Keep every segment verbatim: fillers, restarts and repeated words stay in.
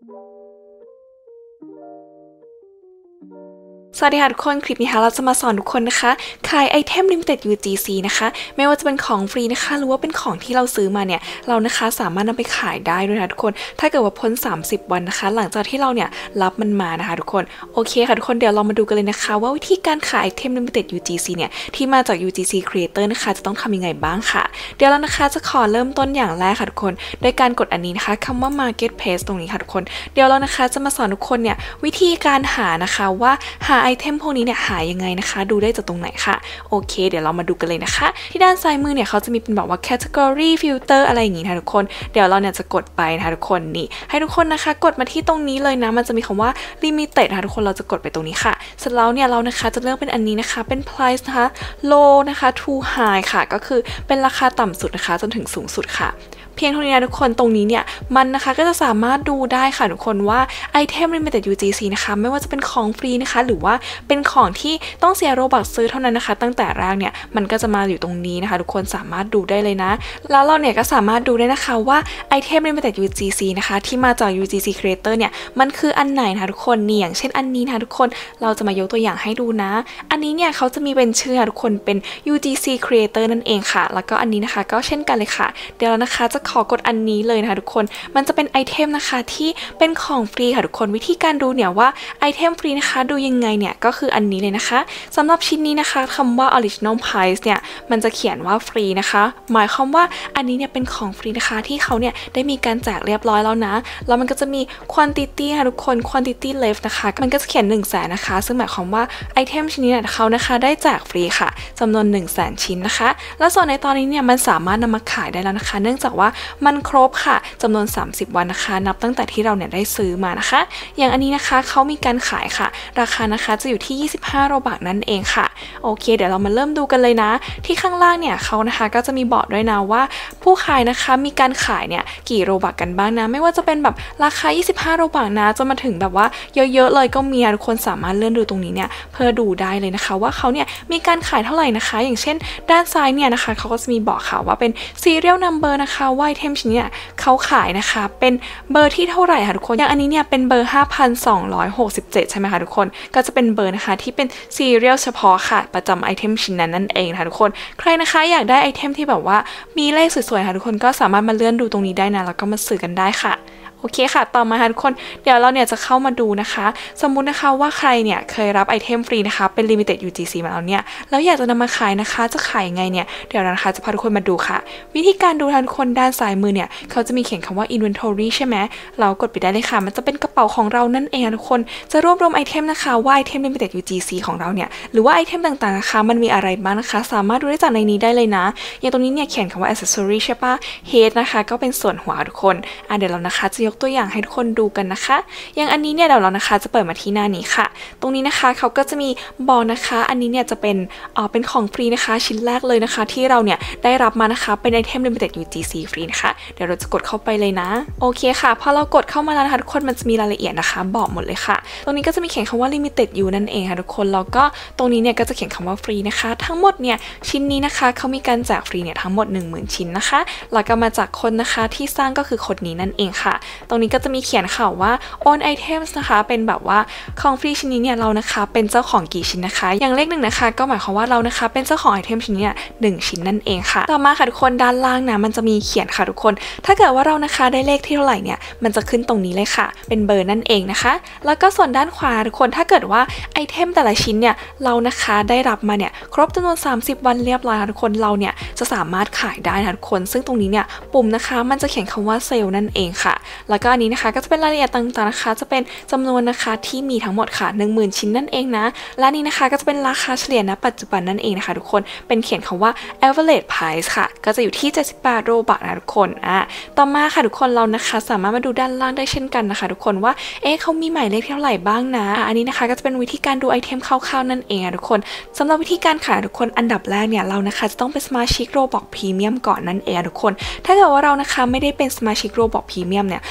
สวัสดีค่ะทุกคนคลิปนี้ค่ะเราจะมาสอนทุกคนนะคะขายไอเทม Limited ยู จี ซี นะคะไม่ว่าจะเป็นของฟรีนะคะหรือว่าเป็นของที่เราซื้อมาเนี่ยเรานะคะสามารถนำไปขายได้ด้วยนะทุกคนถ้าเกิดว่าพ้นสามสิบวันนะคะหลังจากที่เราเนี่ยรับมันมานะคะทุกคนโอเคค่ะทุกคนเดี๋ยวเรามาดูกันเลยนะคะว่าวิธีการขายไอเทม Limited ยู จี ซี เนี่ยที่มาจาก ยู จี ซี Creator นะคะจะต้องทำยังไงบ้างค่ะเดี๋ยวเรานะคะจะขอเริ่มต้นอย่างแรกค่ะทุกคนโดยการกดอันนี้นะคะคำว่า Marketplace ตรงนี้ค่ะทุกคนเดี๋ยวเรานะคะจะมาสอนทุกคนเนี่ยวิธีการหานะคะว่าหาไอเทมพวกนี้เนี่ยหายังไงนะคะดูได้จากตรงไหนค่ะโอเคเดี๋ยวเรามาดูกันเลยนะคะที่ด้านซ้ายมือเนี่ยเขาจะมีเป็นแบบว่า category filter อะไรอย่างงี้นะทุกคนเดี๋ยวเราเนี่ยจะกดไปนะคะทุกคนนี่ให้ทุกคนนะคะกดมาที่ตรงนี้เลยนะมันจะมีคำว่า limited นะคะทุกคนเราจะกดไปตรงนี้ค่ะเสร็จแล้วเนี่ยเรานะคะจะเลือกเป็นอันนี้นะคะเป็น price นะคะ low นะคะ to high ค่ะก็คือเป็นราคาต่ำสุดนะคะจนถึงสูงสุดค่ะเพียงเท่านี้นะทุกคนตรงนี้เนี่ยมันนะคะก็จะสามารถดูได้ค่ะทุกคนว่าไอเทม Limited ยู จี ซี นะคะไม่ว่าจะเป็นของฟรีนะคะหรือว่าเป็นของที่ต้องเสียโรบัคซื้อเท่านั้นนะคะตั้งแต่แรกเนี่ยมันก็จะมาอยู่ตรงนี้นะคะทุกคนสามารถดูได้เลยนะแล้วเราเนี่ยก็สามารถดูได้นะคะว่าไอเทม Limited ยู จี ซี นะคะที่มาจาก ยู จี ซี Creator เนี่ยมันคืออันไหนนะคะทุกคนนี่อย่างเช่นอันนี้นะคะทุกคนเราจะมายกตัวอย่างให้ดูนะอันนี้เนี่ยเขาจะมีเป็นชื่อทุกคนเป็น ยู จี ซี Creator นั่นเองค่ะแล้วก็อันนี้นะคะก็เช่นกันเลยค่ะเดี๋ยวนะคะจะขอกดอันนี้เลยนะคะทุกคนมันจะเป็นไอเทมนะคะที่เป็นของฟรีค่ะทุกคนวิธีการดูเนี่ยว่าไอเทมฟรีนะคะดูยังไงเนี่ยก็คืออันนี้เลยนะคะสำหรับชิ้นนี้นะคะคำว่า original price เนี่ยมันจะเขียนว่าฟรีนะคะหมายความว่าอันนี้เนี่ยเป็นของฟรีนะคะที่เขาเนี่ยได้มีการแจกเรียบร้อยแล้วนะแล้วมันก็จะมี quantity ค่ะทุกคน quantity left นะคะมันก็จะเขียนหนึ่งแสนนะคะซึ่งหมายความว่าไอเทมชิ้นนี้เนี่ยเขานะคะได้แจกฟรีค่ะจำนวนหนึ่งแสนชิ้นนะคะแล้วส่วนในตอนนี้เนี่ยมันสามารถนำมาขายได้แล้วนะคะเนื่องจากว่ามันครบค่ะจำนวนสามสิบวันนะคะนับตั้งแต่ที่เราเนี่ยได้ซื้อมานะคะอย่างอันนี้นะคะเขามีการขายค่ะราคานะคะจะอยู่ที่ยี่สิบห้าโรบัคนั่นเองค่ะโอเคเดี๋ยวเรามาเริ่มดูกันเลยนะที่ข้างล่างเนี่ยเขานะคะก็จะมีบอกด้วยนะว่าผู้ขายนะคะมีการขายเนี่ยกี่โรบัคกันบ้างนะไม่ว่าจะเป็นแบบราคายี่สิบห้าโรบัคนะจนมาถึงแบบว่าเยอะๆเลยก็มีทุกคนสามารถเลื่อนดูตรงนี้เนี่ยเพื่อดูได้เลยนะคะว่าเขาเนี่ยมีการขายเท่าไหร่นะคะอย่างเช่นด้านซ้ายเนี่ยนะคะเขาก็จะมีบอกค่ะว่าเป็น serial number นะคะว่าไอเทมชิ้นนี้เขาขายนะคะเป็นเบอร์ที่เท่าไหร่ค่ะทุกคนอย่างอันนี้เนี่ยเป็นเบอร์ ห้าพันสองร้อยหกสิบเจ็ด ใช่ไหมคะทุกคนก็จะเป็นเบอร์นะคะที่เป็น serial เฉพาะค่ะประจำไอเทมชิ้นนั้นนั่นเองค่ะทุกคนใครนะคะอยากได้ไอเทมที่แบบว่ามีเลขสวยๆค่ะทุกคนก็สามารถมาเลื่อนดูตรงนี้ได้นะแล้วก็มาซื้อกันได้ค่ะโอเคค่ะต่อมาค่ะทุกคนเดี๋ยวเราเนี่ยจะเข้ามาดูนะคะสมมุตินะคะว่าใครเนี่ยเคยรับไอเทมฟรีนะคะเป็น Limited ยู จี ซี มาแล้วเนี่ยแล้วอยากจะนำมาขายนะคะจะขายยังไงเนี่ยเดี๋ยวนะคะจะพาทุกคนมาดูค่ะวิธีการดูทุกคนด้านซ้ายมือเนี่ยเขาจะมีเขียนคำว่า inventory ใช่ไหมเรากดไปได้เลยค่ะมันจะเป็นกระเป๋าของเรานั่นเองทุกคนจะรวบรวมไอเทมนะคะว่าไอเทม Limited ยู จี ซี ของเราเนี่ยหรือว่าไอเทมต่างๆนะคะมันมีอะไรบ้างนะคะสามารถดูได้จากในนี้ได้เลยนะอย่างตรงนี้เนี่ยเขียนคำว่า accessory ใช่ปะ head นะคะก็เป็นส่วนหัวทุกคนอ่ะเดี๋ยวเรานะคะจะยกตัวอย่างให้ทุกคนดูกันนะคะอย่างอันนี้เนี่ยเดี๋ยวเรานะคะจะเปิดมาที่หน้านี้ค่ะตรงนี้นะคะเขาก็จะมีบอกนะคะอันนี้เนี่ยจะเป็นเอ่อเป็นของฟรีนะคะชิ้นแรกเลยนะคะที่เราเนี่ยได้รับมานะคะเป็นไอเทม Limited ยู จี ซี ฟรีนะคะเดี๋ยวเราจะกดเข้าไปเลยนะโอเคค่ะพอเรากดเข้ามาแล้วนะคะทุกคนมันจะมีรายละเอียดนะคะบอกหมดเลยค่ะตรงนี้ก็จะมีเขียนคำว่า Limited ยูนั่นเองค่ะทุกคนแล้วก็ตรงนี้เนี่ยก็จะเขียนคำว่าฟรีนะคะทั้งหมดเนี่ยชิ้นนี้นะคะเขามีการแจกฟรีเนี่ยทั้งหมด หนึ่งหมื่น ชิ้นนะคะแล้วก็มาจากคนนะคะที่สร้างก็คือคนนี้นั่นเองค่ะตรงนี้ก็จะมีเขียนค่ะว่า own items นะคะเป็นแบบว่าของฟรีชิ้นนี้เนี่ยเรานะคะเป็นเจ้าของกี่ชิ้นนะคะอย่างเลขหนึ่งนะคะก็หมายความว่าเรานะคะเป็นเจ้าของไอเทมชิ้นนี้หนึ่งชิ้นนั่นเองค่ะต่อมาค่ะทุกคนด้านล่างนะมันจะมีเขียนค่ะทุกคนถ้าเกิดว่าเรานะคะได้เลขที่เท่าไหร่เนี่ยมันจะขึ้นตรงนี้เลยค่ะเป็นเบอร์นั่นเองนะคะแล้วก็ส่วนด้านขวาทุกคนถ้าเกิดว่าไอเทมแต่ละชิ้นเนี่ยเรานะคะได้รับมาเนี่ยครบจำนวนสามสิบวันเรียบร้อยค่ะทุกคนเราเนี่ยจะสามารถขายได้นะทุกคนซึ่งตรงนี้เนี่ยปุ่มนะคะมันจะเขียนคำว่าเซลล์นั่นเองค่ะแล้วก็อันนี้นะคะก็จะเป็นรายละเอียดต่างๆนะคะจะเป็นจำนวนนะคะที่มีทั้งหมดค่ะ หนึ่งหมื่น ชิ้นนั่นเองนะและนี่นะคะก็จะเป็นราคาเฉลี่ยณปัจจุบันนั่นเองนะคะทุกคนเป็นเขียนคำว่า average price ค่ะก็จะอยู่ที่เจ็ดสิบแปดโรบัคนะทุกคนอ่ะต่อมาค่ะทุกคนเรานะคะสามารถมาดูด้านล่างได้เช่นกันนะคะทุกคนว่าเอ๊ะเขามีหมายเลขเท่าไหร่บ้างนะอันนี้นะคะก็จะเป็นวิธีการดูไอเทมคร่าวๆนั่นเองทุกคนสำหรับวิธีการขายทุกคนอันดับแรกเนี่ยเรานะคะจะต้องเป็นสมาชิกโรบัคพรีเมียมก่อนนั่นเองทุกคนถ้าเกิดว่าเรานะคะไม่ได้เป็นสมาชิกโรบัคพรีเมียมเนี่ย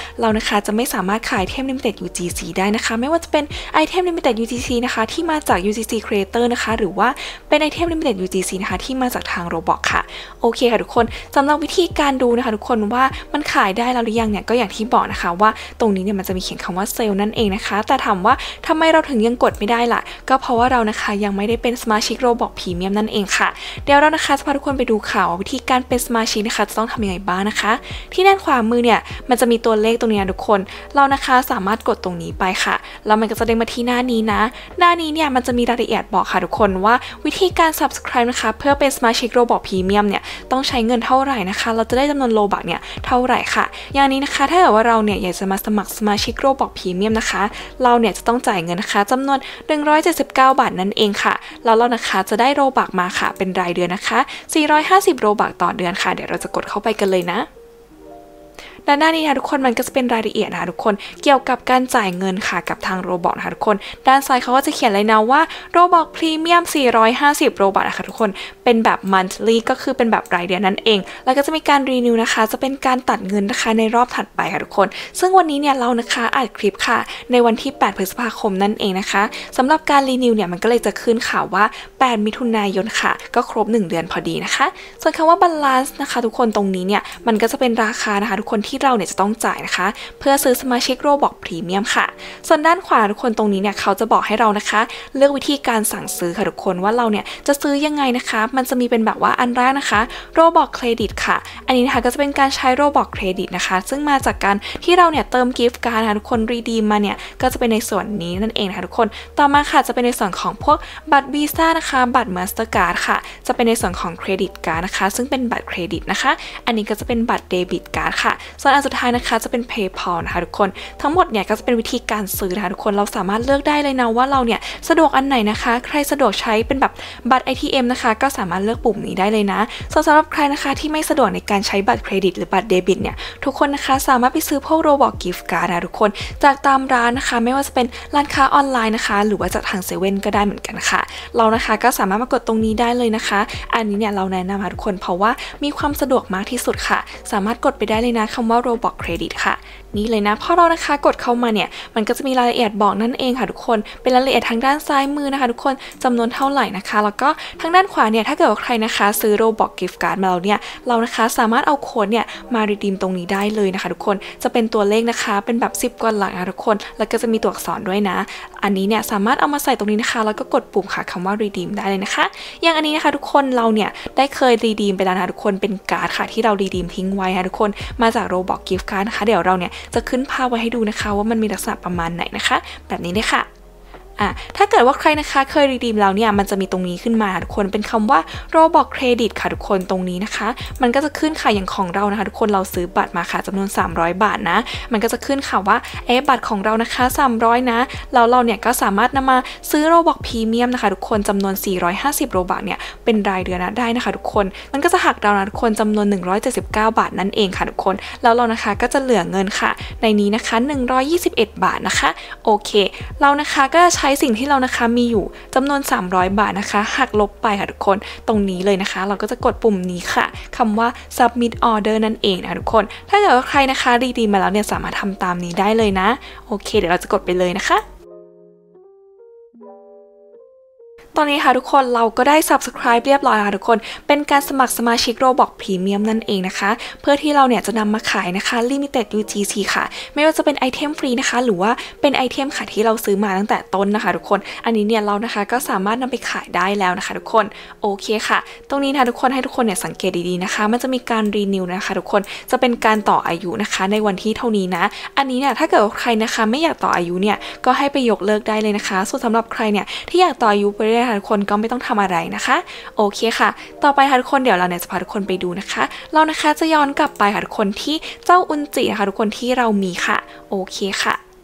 เรานะคะจะไม่สามารถขายไอเทม Limited ยู จี ซี ได้นะคะไม่ว่าจะเป็นไอเทม Limited ยู จี ซี นะคะที่มาจาก ยู จี ซี Creator นะคะหรือว่าเป็นไอเทม Limited ยู จี ซี นะคะที่มาจากทาง Roblox ค่ะโอเคค่ะทุกคนสำหรับวิธีการดูนะคะทุกคนว่ามันขายได้แล้วหรือยังเนี่ยก็อย่างที่บอกนะคะว่าตรงนี้เนี่ยมันจะมีเขียนคำว่าเซลล์นั่นเองนะคะแต่ถามว่าทำไมเราถึงยังกดไม่ได้ล่ะก็เพราะว่าเรานะคะยังไม่ได้เป็นสมาชิก Roblox Premium นั่นเองค่ะเดี๋ยวเรานะคะจะพาทุกคนไปดูข่าววิธีการเป็นสมาชิกนะคะจะต้องทำยังไงบ้างนะคะที่ด้านขวามือเนี่ยมันจะมีตัวเลขตรงนี้นะทุกคนเรานะคะสามารถกดตรงนี้ไปค่ะแล้วมันก็จะเด้งมาที่หน้านี้นะหน้านี้เนี่ยมันจะมีรายละเอียดบอกค่ะทุกคนว่าวิธีการ Subscribe นะคะเพื่อเป็นสมาชิก Roblox Premium เนี่ยต้องใช้เงินเท่าไหร่นะคะเราจะได้จำนวนโลบัคเนี่ยเท่าไหร่ค่ะอย่างนี้นะคะถ้าเกิดว่าเราเนี่ยอยากจะมาสมัครสมาชิก Roblox Premium นะคะเราเนี่ยจะต้องจ่ายเงินนะคะจำนวนหนึ่งร้อยเจ็ดสิบเก้าบาทนั่นเองค่ะแล้วเรานะคะจะได้โลบัคมาค่ะเป็นรายเดือนนะคะสี่ร้อยห้าสิบโลบัคต่อเดือนค่ะเดี๋ยวเราจะกดเข้าไปกันเลยนะด้านหน้านี้ค่ะทุกคนมันก็จะเป็นรายละเอียดนะคะทุกคนเกี่ยวกับการจ่ายเงินค่ะกับทาง Roblox นะคะทุกคนด้านซ้ายเขาก็จะเขียนเลยนะว่า Roblox Premium สี่ร้อยห้าสิบโลบัคนะคะทุกคนเป็นแบบ monthly ก็คือเป็นแบบรายเดือนนั่นเองแล้วก็จะมีการ renew นะคะจะเป็นการตัดเงินนะคะในรอบถัดไปค่ะทุกคนซึ่งวันนี้เนี่ยเรานะคะอัดคลิปค่ะในวันที่แปดพฤษภาคมนั่นเองนะคะสำหรับการ renew เนี่ยมันก็เลยจะขึ้นข่าวว่าแปดมิถุนายนค่ะก็ครบหนึ่งเดือนพอดีนะคะส่วนคำว่า balance นะคะทุกคนตรงนี้เนี่ยมันก็จะเป็นราคานะคะทุกคนที่เราเนี่ยจะต้องจ่ายนะคะเพื่อซื้อสมาชิก Roblox Premium ค่ะส่วนด้านขวาทุกคนตรงนี้เนี่ยเขาจะบอกให้เรานะคะเลือกวิธีการสั่งซื้อค่ะทุกคนว่าเราเนี่ยจะซื้อยังไงนะคะมันจะมีเป็นแบบว่าอันแรกนะคะ Roblox Credit ค่ะอันนี้นะคะก็จะเป็นการใช้ Roblox Credit นะคะซึ่งมาจากการที่เราเนี่ยเติม Gift Card นะคะทุกคน redeem มาเนี่ยก็จะเป็นในส่วนนี้นั่นเองนะคะทุกคนต่อมาค่ะจะเป็นในส่วนของพวกบัตร Visa นะคะบัตร Mastercard ค่ะจะเป็นในส่วนของ Credit Card นะคะซึ่งเป็นบัตรเครดิตนะคะอันนี้ก็จะเป็นบัตร Debit Card ค่ะส่วนอันสุดท้ายนะคะจะเป็น PayPal นะคะทุกคนทั้งหมดเนี่ยก็จะเป็นวิธีการซื้อนะคะทุกคนเราสามารถเลือกได้เลยนะว่าเราเนี่ยสะดวกอันไหนนะคะใครสะดวกใช้เป็นแบบบัตร เอ ที เอ็ม นะคะก็สามารถเลือกปุ่มนี้ได้เลยนะส่วนสำหรับใครนะคะที่ไม่สะดวกในการใช้บัตรเครดิตหรือบัตรเดบิตเนี่ยทุกคนนะคะสามารถไปซื้อพวก Roblox Gift Card นะทุกคนจากตามร้านนะคะไม่ว่าจะเป็นร้านค้าออนไลน์นะคะหรือว่าจากทางเซเว่นก็ได้เหมือนกันค่ะเรานะคะก็สามารถมากดตรงนี้ได้เลยนะคะอันนี้เนี่ยเราแนะนำทุกคนเพราะว่ามีความสะดวกมากที่สุดค่ะสามารถกดไปได้เลยนะคำว่า Roblox Credit ค่ะนี่เลยนะพอเรานะคะกดเข้ามาเนี่ยมันก็จะมีรายละเอียดบอกนั่นเองค่ะทุกคนเป็นรายละเอียดทางด้านซ้ายมือนะคะทุกคนจำนวนเท่าไหร่นะคะแล้วก็ทางด้านขวาเนี่ยถ้าเกิดว่าใครนะคะซื้อ Roblox Gift Card มาแล้วเนี่ยเรานะคะสามารถเอาโค้ดเนี่ยมา redeem ตรงนี้ได้เลยนะคะทุกคนจะเป็นตัวเลขนะคะเป็นแบบสิบกว่าหลักนะทุกคนแล้วก็จะมีตัวอักษรด้วยนะอันนี้เนี่ยสามารถเอามาใส่ตรงนี้นะคะแล้วก็กดปุ่มค่ะคำว่า redeem ได้เลยนะคะอย่างอันนี้นะคะทุกคนเราเนี่ยได้เคย redeem ไปแล้วนะทุกคนเป็นการ์ดค่ะที่เรา redeem ทิ้งไว้ค่ะทุกคนมาจาก Roblox Gift Card นะคะเดี๋ยวเราเนี่ยจะขึ้นภาพไว้ให้ดูนะคะว่ามันมีลักษณะประมาณไหนนะคะแบบนี้เลยค่ะอ่ะถ้าเกิดว่าใครนะคะเคยรีดีมแล้วเนี่ยมันจะมีตรงนี้ขึ้นมาทุกคนเป็นคำว่า Roblox Credit ค่ะทุกคนตรงนี้นะคะมันก็จะขึ้นค่ะอย่างของเรานะคะทุกคนเราซื้อบัตรมาค่ะจำนวนสามร้อยบาทนะมันก็จะขึ้นค่ะว่าเอ๊ะบัตรของเรานะคะสามร้อยนะแล้วเราเนี่ยก็สามารถนำมาซื้อ Roblox Premium นะคะทุกคนจำนวนสี่ร้อยห้าสิบโลบัคเนี่ยเป็นรายเดือนนะได้นะคะทุกคนมันก็จะหักเรานะทุกคนจำนวนหนึ่งร้อยเจ็ดสิบเก้าบาทนั่นเองค่ะทุกคนแล้วเรานะคะก็จะเหลือเงินค่ะในนี้นะคะหนึ่งร้อยยี่สิบเอ็ดบาทนะคะโอเคเรานะคะก็จะใช้สิ่งที่เรานะคะมีอยู่จำนวนสามร้อยบาทนะคะหักลบไปค่ะทุกคนตรงนี้เลยนะคะเราก็จะกดปุ่มนี้ค่ะคำว่า submit order นั่นเองนะคะทุกคนถ้าเกิดว่าใครนะคะรีดีมมาแล้วเนี่ยสามารถทำตามนี้ได้เลยนะโอเคเดี๋ยวเราจะกดไปเลยนะคะตอนนี้ค่ะทุกคนเราก็ได้ Subscribe เรียบร้อยค่ะทุกคนเป็นการสมัครสมาชิก Roblox Premium นั่นเองนะคะเพื่อที่เราเนี่ยจะนำมาขายนะคะ Limited ยู จี ซี ค่ะไม่ว่าจะเป็นไอเทมฟรีนะคะหรือว่าเป็นไอเทมค่ะที่เราซื้อมาตั้งแต่ต้นนะคะทุกคนอันนี้เนี่ยเรานะคะก็สามารถนำไปขายได้แล้วนะคะทุกคนโอเคค่ะตรงนี้นะทุกคนให้ทุกคนเนี่ยสังเกตดีๆนะคะมันจะมีการ Renew นะคะทุกคนจะเป็นการต่ออายุนะคะในวันที่เท่านี้นะอันนี้เนี่ยถ้าเกิดใครนะคะไม่อยากต่ออายุเนี่ยก็ให้ไปยกเลิกได้เลยนะคะส่วนสำหรับใครเนี่ยที่อยากต่ออายุไปเรื่อยๆทุกคนก็ไม่ต้องทำอะไรนะคะโอเคค่ะต่อไปค่ะทุกคนเดี๋ยวเราเนี่ยจะพาทุกคนไปดูนะคะเรานะคะจะย้อนกลับไปค่ะทุกคนที่เจ้าอุนจินะคะทุกคนที่เรามีค่ะโอเคค่ะ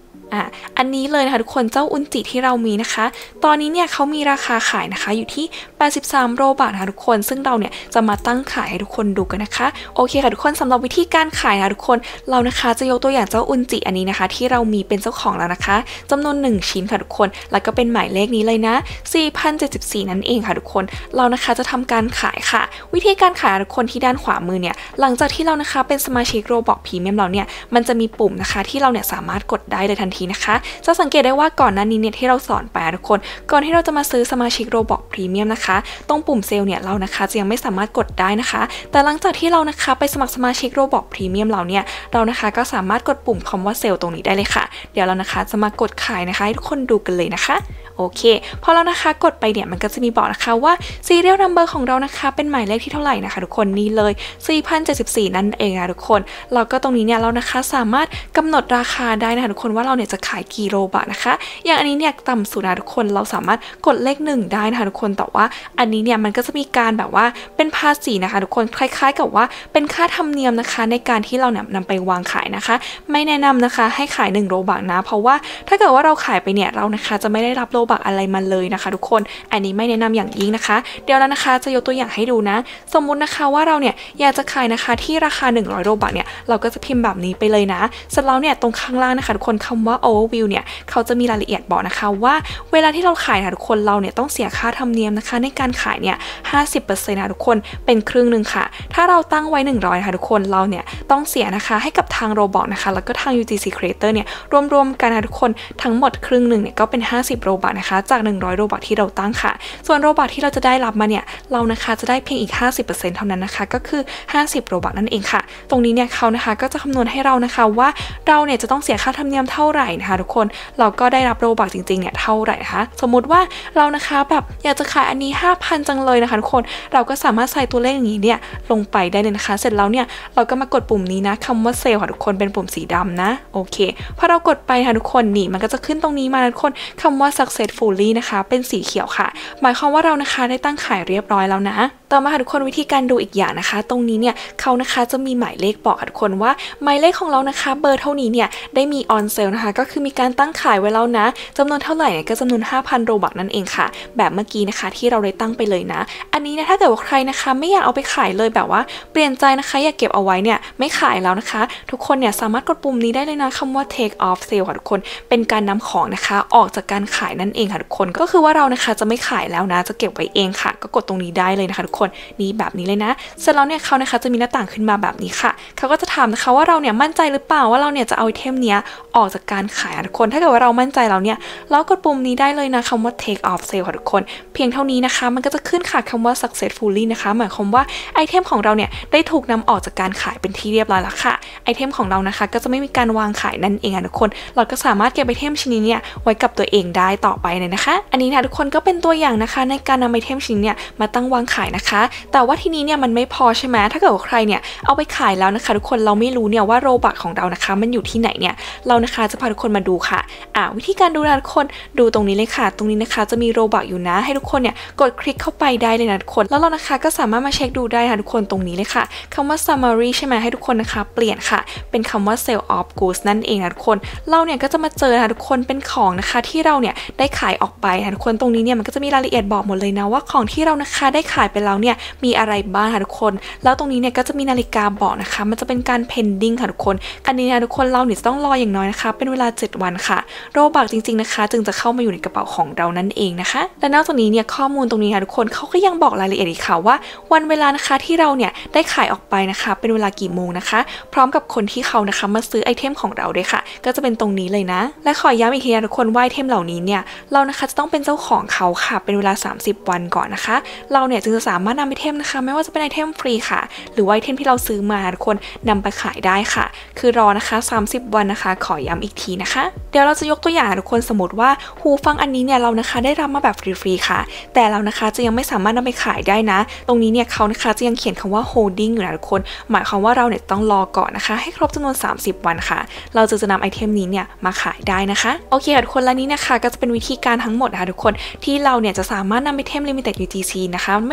อ่ะอันนี้เลยนะคะทุกคนเจ้าอุนจิที่เรามีนะคะตอนนี้เนี่ยเขามีราคาขายนะคะอยู่ที่แปดสิบสามโรบาทนะคะทุกคนซึ่งเราเนี่ยจะมาตั้งขายให้ทุกคนดูกันนะคะโอเคค่ะทุกคนสำหรับวิธีการขายนะคะทุกคนเรานะคะจะยกตัวอย่างเจ้าอุนจิอันนี้นะคะที่เรามีเป็นเจ้าของแล้วนะคะจำนวนหนึ่งชิ้นค่ะทุกคนแล้วก็เป็นหมายเลขนี้เลยนะ สี่พันเจ็ดสิบสี่ นั่นเองค่ะทุกคนเรานะคะจะทำการขายค่ะวิธีการขายทุกคนที่ด้านขวามือเนี่ยหลังจากที่เรานะคะเป็นสมาชิกโรบอกพรีเมียมเราเนี่ยมันจะมีปุ่มนะคะที่เราเนี่ยสามารถกดได้เลยทันทีนะคะจะสังเกตได้ว่าก่อนหน้านี้เนี่ยที่เราสอนไปทุกคนก่อนที่เราจะมาซื้อสมาชิกโรบอกพรีเมียมนะคะตรงปุ่มเซลล์เนี่ยเรานะคะจะยังไม่สามารถกดได้นะคะแต่หลังจากที่เรานะคะไปสมัครสมาชิกโรบอกพรีเมียมเราเนี่ยเรานะคะก็สามารถกดปุ่มคำว่าเซลล์ตรงนี้ได้เลยค่ะเดี๋ยวเรานะคะจะมากดขายนะคะให้ทุกคนดูกันเลยนะคะโอเคพอเรานะคะกดไปเนี่ยมันก็จะมีบอกนะคะว่า serial number ของเรานะคะเป็นหมายเลขที่เท่าไหร่นะคะทุกคนนี่เลย สี่พันเจ็ดสิบสี่ นั่นเองนะทุกคนเราก็ตรงนี้เนี่ยเรานะคะสามารถกำหนดราคาได้นะคะทุกคนว่าเราเนี่ยจะขายกี่โรบาทนะคะอย่างอันนี้เนี่ยต่ำสุดนะทุกคนเราสามารถกดเลขหนึ่งได้นะคะทุกคนแต่ว่าอันนี้เนี่ยมันก็จะมีการแบบว่าเป็นภาษีนะคะทุกคนคล้ายๆกับว่าเป็นค่าธรรมเนียมนะคะในการที่เราเนี่ยนำไปวางขายนะคะไม่แนะนำนะคะให้ขายหนึ่งโรบาทนะเพราะว่าถ้าเกิดว่าเราขายไปเนี่ยเรานะคะจะไม่ได้รับโรบาทอะไรมาเลยนะคะทุกคนอันนี้ไม่แนะนำอย่างยิ่งนะคะเดี๋ยวเรานะคะจะยกตัวอย่างให้ดูนะสมมุตินะคะว่าเราเนี่ยอยากจะขายนะคะที่ราคาหนึ่งร้อยโรบาทเนี่ยเราก็จะพิมพ์แบบนี้ไปเลยนะเสร็จแล้วเนี่ยตรงข้างล่างนะคะทุกคนคำว่า overview เนี่ยเขาจะมีรายละเอียดบอกนะคะว่าเวลาที่เราขายนะทุกคนเราเนี่ยต้องเสียค่าธรรมเนียมนะคะในการขายเนี่ย ห้าสิบเปอร์เซ็นต์ นะทุกคนเป็นครึ่งหนึ่งค่ะถ้าเราตั้งไว้หนึ่งร้อยนะคะทุกคนเราเนี่ยต้องเสียนะคะให้กับทางโรบอกนะคะแล้วก็ทาง ยู จี ซี Creator เนี่ยรวมๆกันนะทุกคนทั้งหมดครึ่งหนึ่งเนี่ยก็เป็นห้าสิบโรบาทนะคะจากหนึ่งร้อยโรบาทที่เราตั้งค่ะส่วนโรบาทที่เราจะได้รับมาเนี่ยเรานะคะจะได้เพียงอีก ห้าสิบเปอร์เซ็นต์ เท่านั้นนะคะก็คือห้าสิบโรบาทนั่นเองค่ะตรงนี้เนี่ยเขานะคะก็จะคำนวณให้เรานะคะว่าเราเนี่ยจะต้องเสียค่าธรรมเนียมเท่าไหร่นะคะทุกคนเราก็ได้รับโรบาทจริงๆเนี่ยเท่าไหร่นะคะสมมุติว่าเรานะคะแบบอยากจะขายอันนี้ ห้าพัน จังเลยนะคะทุกคนเราก็สามารถใส่ตัวเลขอย่างนี้เนี่ยลงไปได้เลยนะคะเสร็จแล้วเนี่ยเราก็มากดปุ่มนี้นะคำว่าเซลล์ค่ะทุกคนเป็นปุ่มสีดำนะโอเคพอเรากดไปค่ะทุกคนนี่มันก็จะขึ้นตรงนี้มาทุกคนคำว่า successfully นะคะเป็นสีเขียวค่ะหมายความว่าเรานะคะได้ตั้งขายเรียบร้อยแล้วนะต่อมาค่ะทุกคนวิธีการดูอีกอย่างนะคะตรงนี้เนี่ยเขานะคะจะมีหมายเลขบอกค่ะทุกคนว่าหมายเลขของเรานะคะเบอร์เท่านี้เนี่ยได้มี on sale นะคะก็คือมีการตั้งขายไว้แล้วนะจำนวนเท่าไหร่เนี่ยก็จำนวน ห้าพัน โรบัคนั่นเองค่ะแบบเมื่อกี้นะคะที่เราได้ตั้งไปเลยนะอันนี้นะถ้าเกิดว่าใครนะคะไม่อยากเอาไปขายเลยแบบว่าเปลี่ยนใจนะคะอยากเก็บเอาไว้เนี่ยไม่ขายแล้วนะคะทุกคนเนี่ยสามารถกดปุ่มนี้ได้เลยนะคำว่า take off sale ค่ะทุกคนเป็นการนำของนะคะออกจากการขายนั่นเองค่ะทุกคนก็คือว่าเรานะคะจะไม่ขายแล้วนะจะเก็บไว้เองค่ะก็กดตรงนี้ได้เลยนะคะทุกคนนี่แบบนี้เลยนะเสร็จแล้วเนี่ยเขานะคะจะมีหน้าต่างขึ้นมาแบบนี้ค่ะเขาก็จะถามนะคะว่าเราเนี่ยมั่นใจหรือเปล่าว่าเราเนี่ยจะเอาไอเทมเนี้ยออกจากการขายทุกคนถ้าเกิดว่าเรามั่นใจแล้วเนี่ยเรากดปุ่มนี้ได้เลยนะคำว่า take off sale ค่ะทุกคนเพียงเท่านี้นะคะมันก็จะขึ้นค่ะคำว่า successfully นะคะหมายความว่าไอเทมของเราเนี่ยได้ถูกนำออกจากการขายเป็นที่เรียบร้อยแล้วค่ะไอเทมของเรานะคะก็จะไม่มีการวางขายนั่นเองค่ะทุกคนเราก็สามารถเก็บไอเทมชิ้นนี้เนี่ยไว้กับตัวเองได้ต่อไปเลยนะคะอันนี้นะทุกคนก็เป็นตัวอย่างนะคะในการนำไอเทมชิ้นเนี่ยมาตั้งวางขายนะคะแต่ว่าทีนี้เนี่ยมันไม่พอใช่ไหมถ้าเกิดว่าใครเนี่ยเอาไปขายแล้วนะคะทุกคนเราไม่รู้เนี่ยว่าโรบัคของเรานะคะมันอยู่ที่ไหนเนี่ยเรานะคะจะพาทุกคนมาดูค่ะอ่าวิธีการดูนะทุกคนดูตรงนี้เลยค่ะตรงนี้นะคะจะมีโรบัคอยู่นะให้ทุกคนเนี่ยกดคลิกเข้าไปได้เลยนะทุกคนแล้วเรานะคะก็สามารถมาเช็คดูได้ค่ะทุกคนตรงนี้เลยค่ะคำว่า summary ใช่ไหมให้ทุกคนนะคะเปลี่ยนค่ะเป็นคำว่า sale of goods นั่นเองนะทุกคนเราเนี่ยก็จะมาเจอนะทุกคนเป็นของนะคะที่เราเนี่ยได้ขายออกไปนะทุกคนตรงนี้เนี่ยมันก็จะมีรายละเอียดบอกหมดเลยนะว่าของที่เรานะคะได้ขายไปแล้วเนี่ยมีอะไรบ้างค่ะทุกคนแล้วตรงนี้เนี่ยก็จะมีนาฬิกาบอกนะคะมันจะเป็นการ pending ค่ะทุกคนอันนี้นะทุกคนเราเนี่ยจะต้องรออย่างน้อยนะคะเป็นเวลาเจ็ดวันค่ะโรบัคจริงๆนะคะจึงจะเข้ามาอยู่ในกระเป๋าของเรานั่นเองนะคะและนอกจากนี้เนี่ยข้อมูลตรงนี้ค่ะทุกคนเขาก็ยังบอกรายละเอียดอีกค่ะว่าวันเวลานะคะที่เราเนี่ยได้ขายออกไปนะคะเป็นเวลากี่โมงนะคะพร้อมกับคนที่เขานะคะมาซื้อไอเทมของเราด้วยค่ะก็จะเป็นตรงนี้เลยนะและขอย้ำอีกทีนะทุกคนว่าไอเทมเหล่านี้เนี่ยเรานะคะจะต้องเป็นเจ้าของเขาค่ะเป็นเวลาสามสิบวันก่อนนะคะเราเนี่ยจึงจะสามารถนำไอเทมนะคะไม่ว่าจะเป็นไอเทมฟรีค่ะหรือว่าไอเทมที่เราซื้อมาทุกคนนำไปขายได้ค่ะคือรอนะคะสามสิบวันนะคะขอย้ำอีกทีนะคะเดี๋ยวเราจะยกตัวอย่างทุกคนสมมติว่าหูฟังอันนี้เนี่ยเรานะคะได้รับมาแบบฟรีๆค่ะแต่เรานะคะจะยังไม่สามารถนำไปขายได้นะตรงนี้เนี่ยเขานะคะจะยังเขียนคำว่า holding อยู่นะทุกคนหมายความว่าเราเนี่ยต้องรอก่อนนะคะให้ครบจำนวนสามสิบวันค่ะเราจะจะนำไอเทมนี้เนี่ยมาขายได้นะคะโอเคค่ะทุกคนและนี้นะคะก็จะเป็นวิธีการทั้งหมดนะคะทุกคนที่เราเนี่ยจะสามารถนำไอเทม limited ยู จี ซี นะคะไม่ว่าจะเป็นข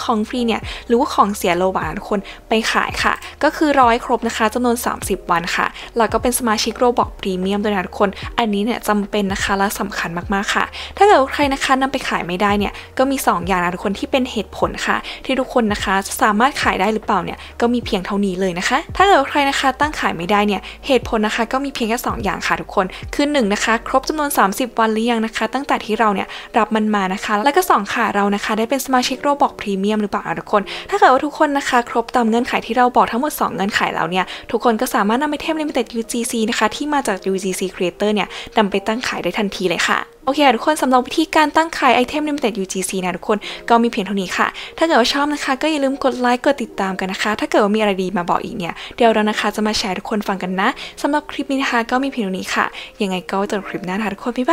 ของฟรีเนี่ยหรือว่าของเสียโลบาทุกคนไปขายค่ะก็คือร้อยครบนะคะจำนวนสามสิบวันค่ะแล้วก็เป็นสมาชิกโรบอกพรีเมียมด้วยนะทุกคนอันนี้เนี่ยจำเป็นนะคะและสำคัญมากๆค่ะถ้าเกิดว่าใครนะคะนำไปขายไม่ได้เนี่ยก็มีสองอย่างนะทุกคนที่เป็นเหตุผลค่ะที่ทุกคนนะคะจะสามารถขายได้หรือเปล่าเนี่ยก็มีเพียงเท่านี้เลยนะคะถ้าเกิดว่าใครนะคะตั้งขายไม่ได้เนี่ยเหตุผลนะคะก็มีเพียงแค่สองอย่างค่ะทุกคนคือหนึ่งนะคะครบจำนวนสามสิบวันหรือยังนะคะตั้งแต่ที่เราเนี่ยรับมันมานะคะแล้วก็สองค่ะเรานะคะได้เป็นสมาชิกโรบอกพรีเมียมหรือเปล่าทุกคนถ้าเกิดว่าทุกคนนะคะครบตามเงื่อนไขที่เราบอกทั้งหมดสองเงื่อนไขแล้วเนี่ยทุกคนก็สามารถนำไอเทม Limited ยู จี ซี นะคะที่มาจาก ยู จี ซี Creator เนี่ยนำไปตั้งขายได้ทันทีเลยค่ะโอเคทุกคนสำหรับวิธีการตั้งขายไอเทม Limited ยู จี ซี นะทุกคนก็มีเพียงเท่านี้ค่ะถ้าเกิดว่าชอบนะคะก็อย่าลืมกดไลค์กดติดตามกันนะคะถ้าเกิดว่ามีอะไรดีมาบอกอีกเนี่ยเดี๋ยวเรานะคะจะมาแชร์ทุกคนฟังกันนะสำหรับคลิปนี้นะคะก็มีเพียงเท่านี้ค่ะยังไงก็เจอกันคลิปหน้านะคะทุกคนบ๊าย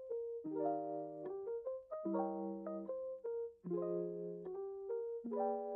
บาย